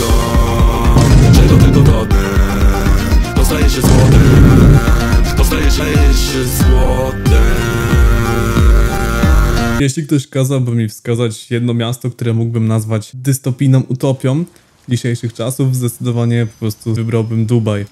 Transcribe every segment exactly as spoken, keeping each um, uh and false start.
to, że do tego godny. Dostaje się złotem, dostaje się złotem. Jeśli ktoś kazałby mi wskazać jedno miasto, które mógłbym nazwać dystopijną utopią dzisiejszych czasów, zdecydowanie po prostu wybrałbym Dubaj.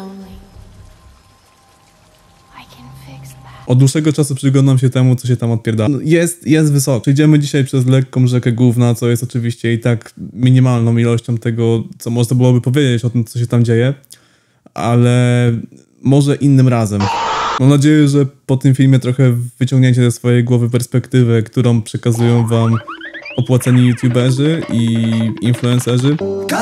Od dłuższego czasu przyglądam się temu, co się tam odpierdala. No jest, jest wysoko. Przejdziemy dzisiaj przez lekką rzekę gówna, co jest oczywiście i tak minimalną ilością tego, co można byłoby powiedzieć o tym, co się tam dzieje, ale może innym razem. Mam nadzieję, że po tym filmie trochę wyciągnięcie ze swojej głowy perspektywę, którą przekazują wam opłaceni youtuberzy i influencerzy.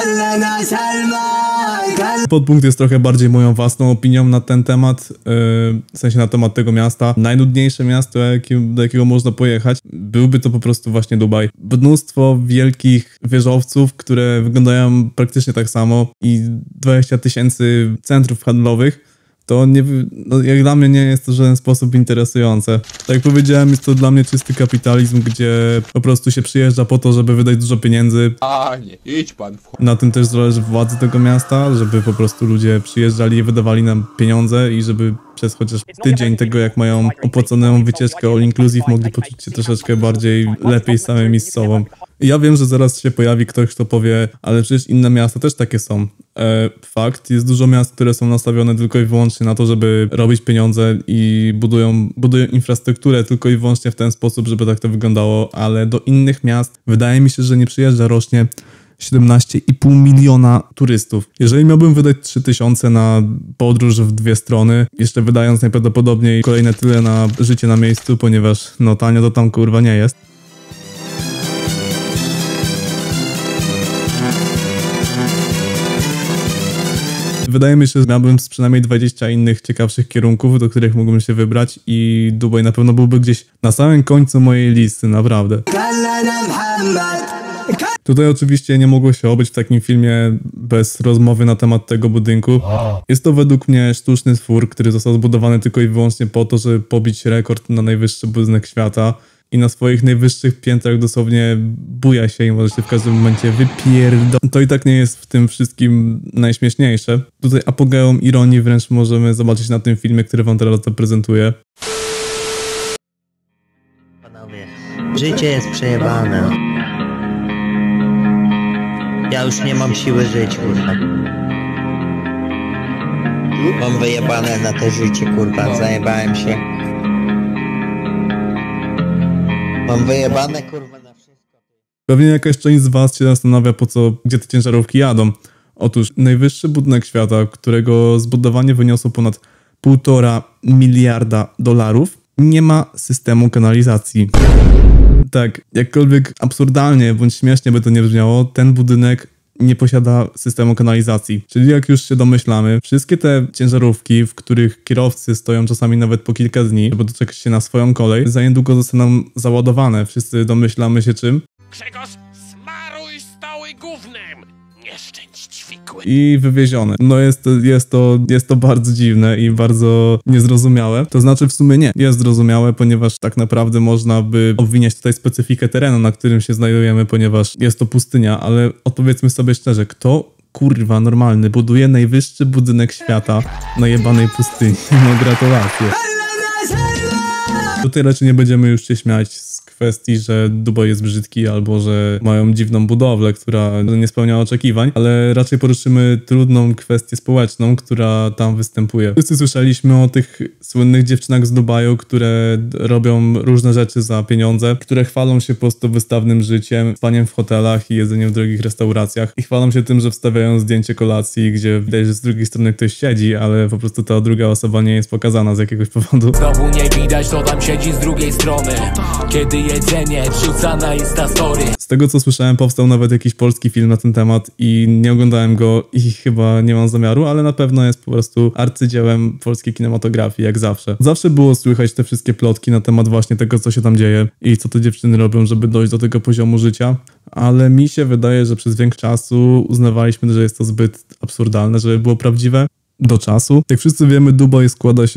Podpunkt jest trochę bardziej moją własną opinią na ten temat, yy, w sensie na temat tego miasta. Najnudniejsze miasto, jakie, do jakiego można pojechać, byłby to po prostu właśnie Dubaj. Mnóstwo wielkich wieżowców, które wyglądają praktycznie tak samo i dwadzieścia tysięcy centrów handlowych. To nie, no jak dla mnie nie jest to w żaden sposób interesujące. Tak jak powiedziałem, jest to dla mnie czysty kapitalizm, gdzie po prostu się przyjeżdża po to, żeby wydać dużo pieniędzy. A nie, idź pan w... Na tym też zależy władzy tego miasta, żeby po prostu ludzie przyjeżdżali i wydawali nam pieniądze i żeby przez chociaż tydzień tego, jak mają opłaconą wycieczkę all inclusive, mogli poczuć się troszeczkę bardziej lepiej samymi z sobą. Ja wiem, że zaraz się pojawi ktoś, kto powie, ale przecież inne miasta też takie są. E, fakt, jest dużo miast, które są nastawione tylko i wyłącznie na to, żeby robić pieniądze i budują, budują infrastrukturę tylko i wyłącznie w ten sposób, żeby tak to wyglądało, ale do innych miast wydaje mi się, że nie przyjeżdża rocznie siedemnaście i pół miliona turystów. Jeżeli miałbym wydać trzy tysiące na podróż w dwie strony, jeszcze wydając najprawdopodobniej kolejne tyle na życie na miejscu, ponieważ no tanio to tam kurwa nie jest. Wydaje mi się, że miałbym przynajmniej dwadzieścia innych ciekawszych kierunków, do których mógłbym się wybrać i Dubaj na pewno byłby gdzieś na samym końcu mojej listy, naprawdę. Tutaj oczywiście nie mogło się obyć w takim filmie bez rozmowy na temat tego budynku. Jest to według mnie sztuczny twór, który został zbudowany tylko i wyłącznie po to, żeby pobić rekord na najwyższy budynek świata. I na swoich najwyższych piętrach dosłownie buja się i może się w każdym momencie wypierdolić. To i tak nie jest w tym wszystkim najśmieszniejsze. Tutaj apogeum ironii wręcz możemy zobaczyć na tym filmie, który wam teraz zaprezentuję. Panowie, życie jest przejebane. Ja już nie mam siły żyć, kurwa. Mam wyjebane na te życie, kurwa, zajebałem się. Mam wyjebane, kurwa, na wszystko. Pewnie jakaś część z was się zastanawia, po co, gdzie te ciężarówki jadą. Otóż najwyższy budynek świata, którego zbudowanie wyniosło ponad półtora miliarda dolarów, nie ma systemu kanalizacji. Tak, jakkolwiek absurdalnie bądź śmiesznie by to nie brzmiało, ten budynek nie posiada systemu kanalizacji. Czyli jak już się domyślamy, wszystkie te ciężarówki, w których kierowcy stoją czasami nawet po kilka dni, żeby doczekać się na swoją kolej, za niedługo zostaną załadowane. Wszyscy domyślamy się czym. Grzegorz, smaruj stoły gównem! Nieszczęść wikły. I wywiezione. No jest to, jest, to, jest to bardzo dziwne i bardzo niezrozumiałe. To znaczy w sumie nie. Jest zrozumiałe, ponieważ tak naprawdę można by obwiniać tutaj specyfikę terenu, na którym się znajdujemy, ponieważ jest to pustynia, ale odpowiedzmy sobie szczerze, kto kurwa normalny buduje najwyższy budynek świata na jebanej pustyni? No gratulacje. Tutaj raczej nie będziemy już się śmiać z kwestii, że Dubaj jest brzydki albo że mają dziwną budowlę, która nie spełnia oczekiwań, ale raczej poruszymy trudną kwestię społeczną, która tam występuje. Wszyscy słyszeliśmy o tych słynnych dziewczynach z Dubaju, które robią różne rzeczy za pieniądze, które chwalą się po prostu wystawnym życiem, spaniem w hotelach i jedzeniem w drogich restauracjach i chwalą się tym, że wstawiają zdjęcie kolacji, gdzie widać, że z drugiej strony ktoś siedzi, ale po prostu ta druga osoba nie jest pokazana z jakiegoś powodu. Znowu nie widać, to tam siedzi z drugiej strony. Kiedy jedzenie wrzuca na Instastory. Z tego co słyszałem, powstał nawet jakiś polski film na ten temat i nie oglądałem go i chyba nie mam zamiaru, ale na pewno jest po prostu arcydziełem polskiej kinematografii, jak zawsze. Zawsze było słychać te wszystkie plotki na temat właśnie tego, co się tam dzieje i co te dziewczyny robią, żeby dojść do tego poziomu życia, ale mi się wydaje, że przez większość czasu uznawaliśmy, że jest to zbyt absurdalne, żeby było prawdziwe. Do czasu. Jak wszyscy wiemy, Dubaj składa się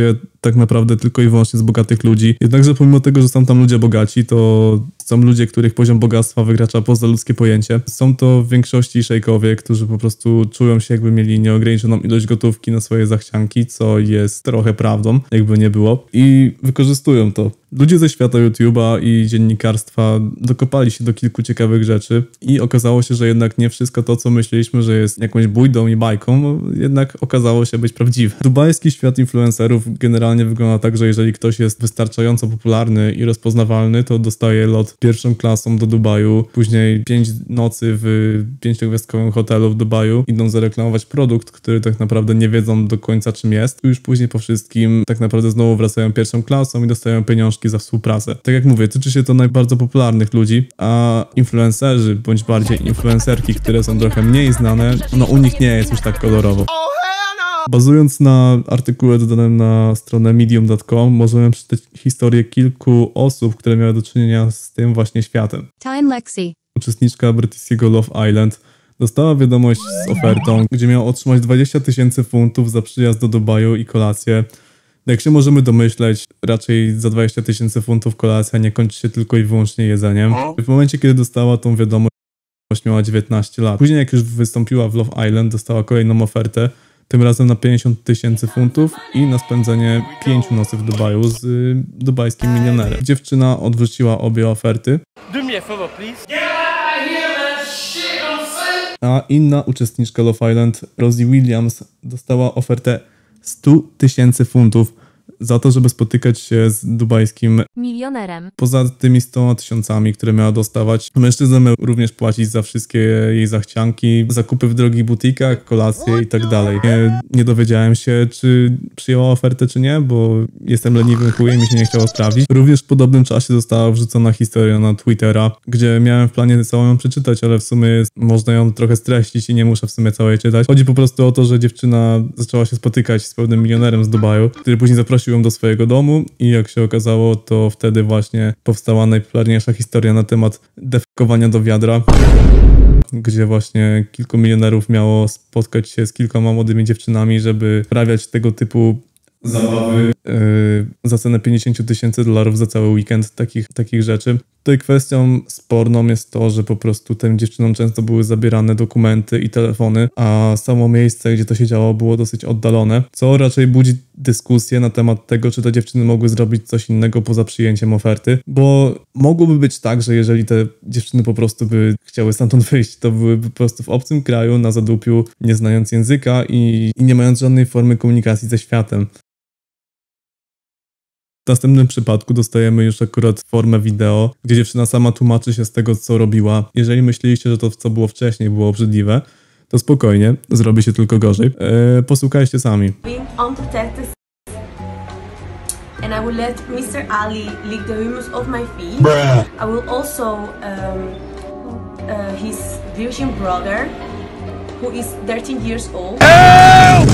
tak naprawdę tylko i wyłącznie z bogatych ludzi. Jednakże pomimo tego, że są tam ludzie bogaci, to są ludzie, których poziom bogactwa wykracza poza ludzkie pojęcie. Są to w większości szejkowie, którzy po prostu czują się, jakby mieli nieograniczoną ilość gotówki na swoje zachcianki, co jest trochę prawdą, jakby nie było. I wykorzystują to. Ludzie ze świata YouTube'a i dziennikarstwa dokopali się do kilku ciekawych rzeczy i okazało się, że jednak nie wszystko to, co myśleliśmy, że jest jakąś bójdą i bajką, jednak okazało się być prawdziwe. Dubajski świat influencerów generalnie wygląda tak, że jeżeli ktoś jest wystarczająco popularny i rozpoznawalny, to dostaje lot pierwszą klasą do Dubaju, później pięć nocy w pięciogwiazdkowym hotelu w Dubaju, idą zareklamować produkt, który tak naprawdę nie wiedzą do końca czym jest. Już później po wszystkim tak naprawdę znowu wracają pierwszą klasą i dostają pieniążki za współpracę. Tak jak mówię, tyczy się to najbardziej popularnych ludzi, a influencerzy, bądź bardziej influencerki, które są trochę mniej znane, no u nich nie jest już tak kolorowo. Bazując na artykule dodanym na stronę medium kropka com, możemy przeczytać historię kilku osób, które miały do czynienia z tym właśnie światem. Time Lexi. Uczestniczka brytyjskiego Love Island dostała wiadomość z ofertą, gdzie miała otrzymać dwadzieścia tysięcy funtów za przyjazd do Dubaju i kolację. Jak się możemy domyśleć, raczej za dwadzieścia tysięcy funtów kolacja nie kończy się tylko i wyłącznie jedzeniem. W momencie, kiedy dostała tą wiadomość, miała dziewiętnaście lat. Później, jak już wystąpiła w Love Island, dostała kolejną ofertę, tym razem na pięćdziesiąt tysięcy funtów i na spędzenie pięciu nocy w Dubaju z y, dubajskim milionerem. Dziewczyna odwróciła obie oferty. A inna uczestniczka Love Island, Rosie Williams, dostała ofertę sto tysięcy funtów za to, żeby spotykać się z dubajskim milionerem. Poza tymi sto tysiącami, które miała dostawać, mężczyzna miał również płacić za wszystkie jej zachcianki, zakupy w drogich butikach, kolacje i tak dalej. Nie, nie dowiedziałem się, czy przyjęła ofertę, czy nie, bo jestem leniwym chujem i się nie chciało sprawdzić. Również w podobnym czasie została wrzucona historia na Twittera, gdzie miałem w planie całą ją przeczytać, ale w sumie można ją trochę streścić i nie muszę w sumie całej czytać. Chodzi po prostu o to, że dziewczyna zaczęła się spotykać z pewnym milionerem z Dubaju, który później zaprosił ją do swojego domu i jak się okazało, to wtedy właśnie powstała najpopularniejsza historia na temat defekowania do wiadra, gdzie właśnie kilku milionerów miało spotkać się z kilkoma młodymi dziewczynami, żeby sprawiać tego typu zabawy yy, za cenę pięćdziesiąt tysięcy dolarów za cały weekend, takich, takich rzeczy. Tutaj kwestią sporną jest to, że po prostu tym dziewczynom często były zabierane dokumenty i telefony, a samo miejsce, gdzie to się działo, było dosyć oddalone, co raczej budzi dyskusję na temat tego, czy te dziewczyny mogły zrobić coś innego poza przyjęciem oferty, bo mogłoby być tak, że jeżeli te dziewczyny po prostu by chciały stamtąd wyjść, to byłyby po prostu w obcym kraju, na zadupiu, nie znając języka i, i nie mając żadnej formy komunikacji ze światem. W następnym przypadku dostajemy już akurat formę wideo, gdzie dziewczyna sama tłumaczy się z tego, co robiła. Jeżeli myśleliście, że to, co było wcześniej, było obrzydliwe, to spokojnie, zrobi się tylko gorzej. Eee, posłuchajcie sami. And I will let mister Ali lick the humus off my feet. Bruh. I will also um, uh, his virgin brother, who is thirteen years old. Help!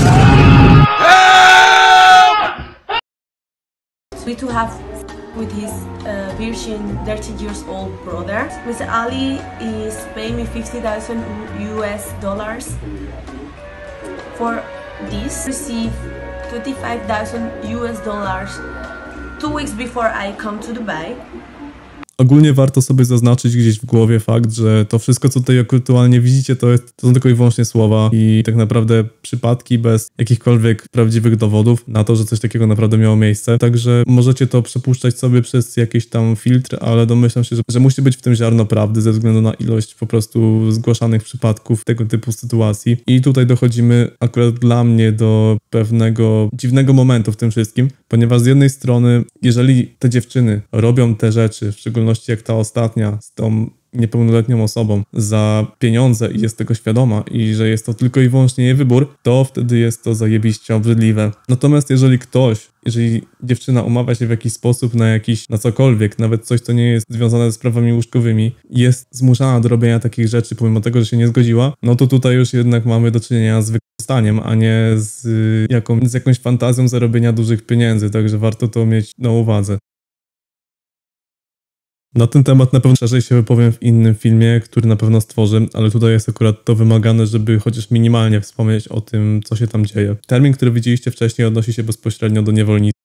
Help! We to have with his uh, virgin thirteen years old brother. mister Ali is paying me fifty thousand U S dollars for this. Receive twenty-five thousand U S dollars two weeks before I come to Dubai. Ogólnie warto sobie zaznaczyć gdzieś w głowie fakt, że to wszystko, co tutaj aktualnie widzicie, to, jest, to są tylko i wyłącznie słowa i tak naprawdę przypadki bez jakichkolwiek prawdziwych dowodów na to, że coś takiego naprawdę miało miejsce. Także możecie to przepuszczać sobie przez jakiś tam filtr, ale domyślam się, że, że musi być w tym ziarno prawdy ze względu na ilość po prostu zgłaszanych przypadków tego typu sytuacji. I tutaj dochodzimy akurat dla mnie do pewnego dziwnego momentu w tym wszystkim, ponieważ z jednej strony, jeżeli te dziewczyny robią te rzeczy, w szczególności jak ta ostatnia z tą niepełnoletnią osobą za pieniądze i jest tego świadoma i że jest to tylko i wyłącznie jej wybór, to wtedy jest to zajebiście obrzydliwe. Natomiast jeżeli ktoś, jeżeli dziewczyna umawia się w jakiś sposób na jakiś, na cokolwiek, nawet coś, co nie jest związane ze sprawami łóżkowymi, jest zmuszana do robienia takich rzeczy, pomimo tego, że się nie zgodziła, no to tutaj już jednak mamy do czynienia z wykorzystaniem, a nie z, jaką, z jakąś fantazją zarobienia dużych pieniędzy, także warto to mieć na uwadze. Na ten temat na pewno szerzej się wypowiem w innym filmie, który na pewno stworzę, ale tutaj jest akurat to wymagane, żeby chociaż minimalnie wspomnieć o tym, co się tam dzieje. Termin, który widzieliście wcześniej, odnosi się bezpośrednio do niewolnictwa.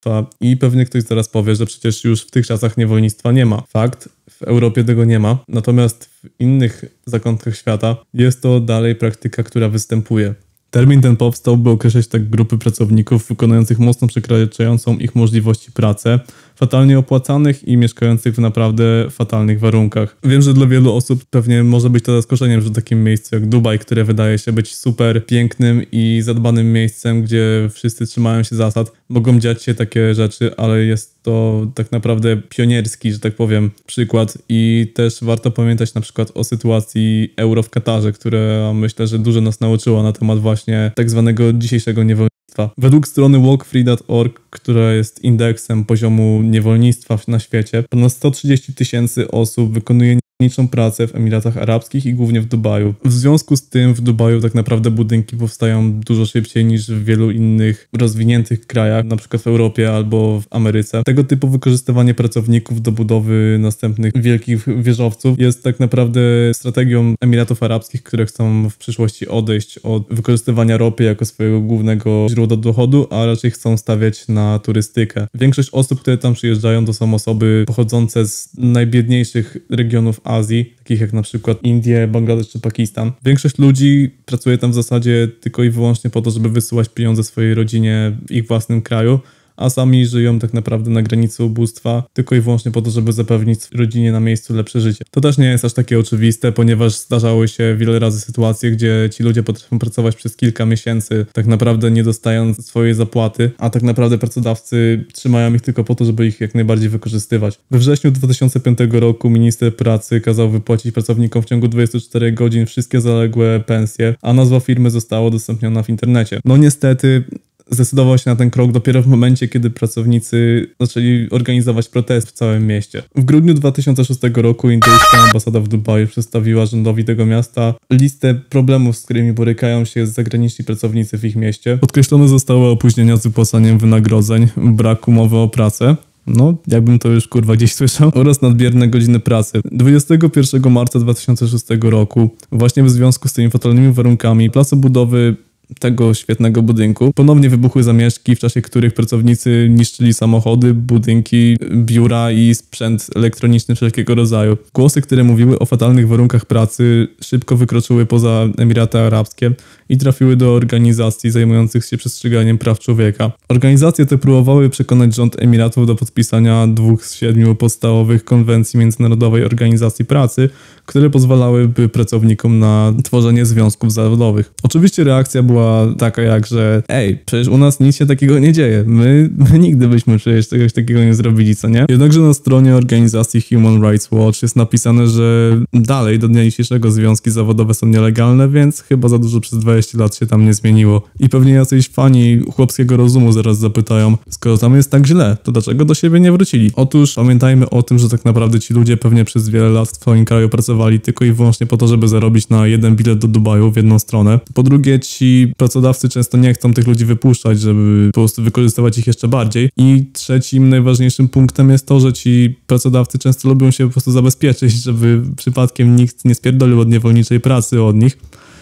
niewolnictwa i pewnie ktoś zaraz powie, że przecież już w tych czasach niewolnictwa nie ma. Fakt, w Europie tego nie ma, natomiast w innych zakątkach świata jest to dalej praktyka, która występuje. Termin ten powstał, by określać tak grupy pracowników wykonujących mocno przekraczającą ich możliwości pracę, fatalnie opłacanych i mieszkających w naprawdę fatalnych warunkach. Wiem, że dla wielu osób pewnie może być to zaskoczeniem, że w takim miejscu jak Dubaj, które wydaje się być super pięknym i zadbanym miejscem, gdzie wszyscy trzymają się zasad, mogą dziać się takie rzeczy, ale jest to tak naprawdę pionierski, że tak powiem, przykład i też warto pamiętać na przykład o sytuacji euro w Katarze, która myślę, że dużo nas nauczyła na temat właśnie tak zwanego dzisiejszego niewolnictwa. Według strony walk free dot org, która jest indeksem poziomu niewolnictwa na świecie, ponad sto trzydzieści tysięcy osób wykonuje niewolniczą pracę w Emiratach Arabskich i głównie w Dubaju. W związku z tym w Dubaju tak naprawdę budynki powstają dużo szybciej niż w wielu innych rozwiniętych krajach, na przykład w Europie albo w Ameryce. Tego typu wykorzystywanie pracowników do budowy następnych wielkich wieżowców jest tak naprawdę strategią Emiratów Arabskich, które chcą w przyszłości odejść od wykorzystywania ropy jako swojego głównego źródła dochodu, a raczej chcą stawiać na turystykę. Większość osób, które tam przyjeżdżają, to są osoby pochodzące z najbiedniejszych regionów Azji, takich jak na przykład Indie, Bangladesz czy Pakistan. Większość ludzi pracuje tam w zasadzie tylko i wyłącznie po to, żeby wysyłać pieniądze swojej rodzinie w ich własnym kraju, a sami żyją tak naprawdę na granicy ubóstwa tylko i wyłącznie po to, żeby zapewnić rodzinie na miejscu lepsze życie. To też nie jest aż takie oczywiste, ponieważ zdarzały się wiele razy sytuacje, gdzie ci ludzie potrafią pracować przez kilka miesięcy, tak naprawdę nie dostając swojej zapłaty, a tak naprawdę pracodawcy trzymają ich tylko po to, żeby ich jak najbardziej wykorzystywać. We wrześniu dwa tysiące piątego roku minister pracy kazał wypłacić pracownikom w ciągu dwudziestu czterech godzin wszystkie zaległe pensje, a nazwa firmy została udostępniona w internecie. No niestety zdecydował się na ten krok dopiero w momencie, kiedy pracownicy zaczęli organizować protest w całym mieście. W grudniu dwa tysiące szóstego roku indyjska ambasada w Dubaju przedstawiła rządowi tego miasta listę problemów, z którymi borykają się zagraniczni pracownicy w ich mieście. Podkreślone zostały opóźnienia z wypłacaniem wynagrodzeń, brak umowy o pracę, no, jakbym to już kurwa gdzieś słyszał, oraz nadmierne godziny pracy. dwudziestego pierwszego marca dwa tysiące szóstego roku, właśnie w związku z tymi fatalnymi warunkami, place budowy tego świetnego budynku ponownie wybuchły zamieszki, w czasie których pracownicy niszczyli samochody, budynki, biura i sprzęt elektroniczny wszelkiego rodzaju. Głosy, które mówiły o fatalnych warunkach pracy, szybko wykroczyły poza Emiraty Arabskie i trafiły do organizacji zajmujących się przestrzeganiem praw człowieka. Organizacje te próbowały przekonać rząd Emiratów do podpisania dwóch z siedmiu podstawowych konwencji Międzynarodowej Organizacji Pracy, które pozwalałyby pracownikom na tworzenie związków zawodowych. Oczywiście reakcja była taka jak, że ej, przecież u nas nic się takiego nie dzieje. My, my nigdy byśmy przecież czegoś takiego nie zrobili, co nie? Jednakże na stronie organizacji Human Rights Watch jest napisane, że dalej do dnia dzisiejszego związki zawodowe są nielegalne, więc chyba za dużo przez dwadzieścia lat się tam nie zmieniło. I pewnie jacyś fani chłopskiego rozumu zaraz zapytają, skoro tam jest tak źle, to dlaczego do siebie nie wrócili? Otóż pamiętajmy o tym, że tak naprawdę ci ludzie pewnie przez wiele lat w swoim kraju pracowali tylko i wyłącznie po to, żeby zarobić na jeden bilet do Dubaju w jedną stronę. Po drugie, ci pracodawcy często nie chcą tych ludzi wypuszczać, żeby po prostu wykorzystywać ich jeszcze bardziej. I trzecim, najważniejszym punktem jest to, że ci pracodawcy często lubią się po prostu zabezpieczyć, żeby przypadkiem nikt nie spierdolił od niewolniczej pracy od nich.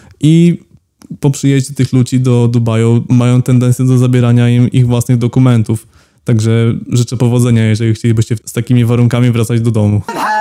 I po przyjeździe tych ludzi do Dubaju mają tendencję do zabierania im ich własnych dokumentów. Także życzę powodzenia, jeżeli chcielibyście z takimi warunkami wracać do domu.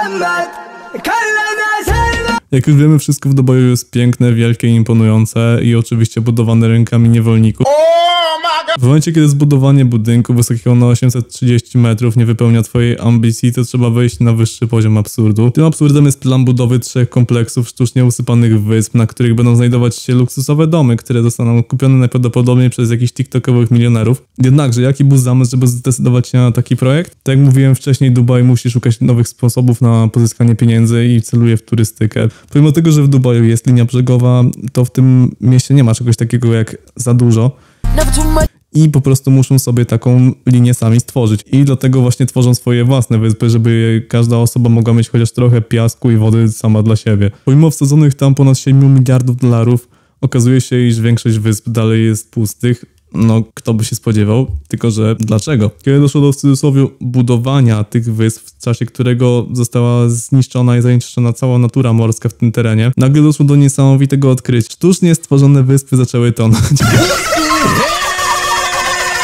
Jak już wiemy, wszystko w Dubaju jest piękne, wielkie i imponujące i oczywiście budowane rękami niewolników. W momencie, kiedy zbudowanie budynku wysokiego na osiemset trzydzieści metrów nie wypełnia twojej ambicji, to trzeba wejść na wyższy poziom absurdu. Tym absurdem jest plan budowy trzech kompleksów sztucznie usypanych wysp, na których będą znajdować się luksusowe domy, które zostaną kupione najprawdopodobniej przez jakichś tiktokowych milionerów. Jednakże, jaki był zamysł, żeby zdecydować się na taki projekt? Tak jak mówiłem wcześniej, Dubaj musi szukać nowych sposobów na pozyskanie pieniędzy i celuje w turystykę. Pomimo tego, że w Dubaju jest linia brzegowa, to w tym mieście nie ma czegoś takiego jak za dużo. I po prostu muszą sobie taką linię sami stworzyć. I dlatego właśnie tworzą swoje własne wyspy, żeby każda osoba mogła mieć chociaż trochę piasku i wody sama dla siebie. Pomimo wsadzonych tam ponad siedmiu miliardów dolarów, okazuje się, iż większość wysp dalej jest pustych. No, kto by się spodziewał, tylko że dlaczego? Kiedy doszło do w cudzysłowie budowania tych wysp, w czasie którego została zniszczona i zanieczyszczona cała natura morska w tym terenie, nagle doszło do niesamowitego odkrycia. Sztucznie stworzone wyspy zaczęły tonąć.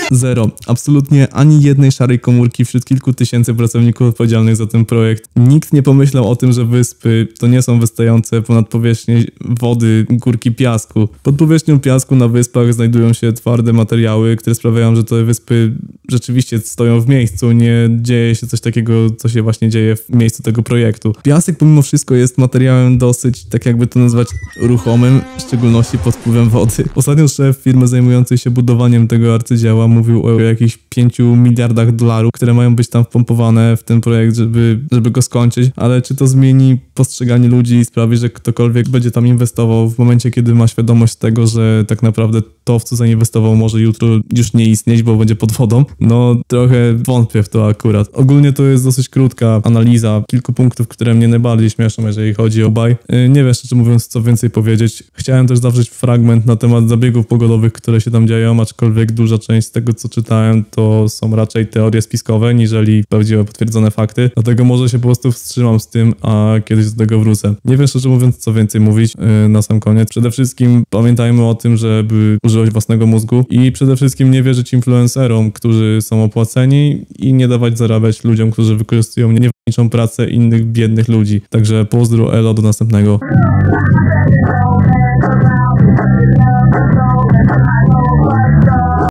Zero. Absolutnie ani jednej szarej komórki wśród kilku tysięcy pracowników odpowiedzialnych za ten projekt. Nikt nie pomyślał o tym, że wyspy to nie są wystające ponad powierzchnię wody górki piasku. Pod powierzchnią piasku na wyspach znajdują się twarde materiały, które sprawiają, że te wyspy rzeczywiście stoją w miejscu. Nie dzieje się coś takiego, co się właśnie dzieje w miejscu tego projektu. Piasek pomimo wszystko jest materiałem dosyć, tak jakby to nazwać, ruchomym, w szczególności pod wpływem wody. Ostatnio szef firmy zajmującej się budowaniem tego arcydzieła mówił o jakichś pięciu miliardach dolarów, które mają być tam wpompowane w ten projekt, żeby, żeby go skończyć, ale czy to zmieni postrzeganie ludzi i sprawi, że ktokolwiek będzie tam inwestował w momencie, kiedy ma świadomość tego, że tak naprawdę to, w co zainwestował, może jutro już nie istnieć, bo będzie pod wodą? No trochę wątpię w to akurat. Ogólnie to jest dosyć krótka analiza kilku punktów, które mnie najbardziej śmieszą, jeżeli chodzi o Baj. Nie wiem, szczerze mówiąc, co więcej powiedzieć. Chciałem też zawrzeć fragment na temat zabiegów pogodowych, które się tam dzieją, aczkolwiek duża część z tego, co czytałem, to są raczej teorie spiskowe, niżeli prawdziwe, potwierdzone fakty. Dlatego może się po prostu wstrzymam z tym, a kiedyś do tego wrócę. Nie wiem, szczerze mówiąc, co więcej mówić yy, na sam koniec. Przede wszystkim pamiętajmy o tym, żeby używać własnego mózgu i przede wszystkim nie wierzyć influencerom, którzy są opłaceni i nie dawać zarabiać ludziom, którzy wykorzystują niewolniczą pracę innych biednych ludzi. Także pozdro, elo, do następnego.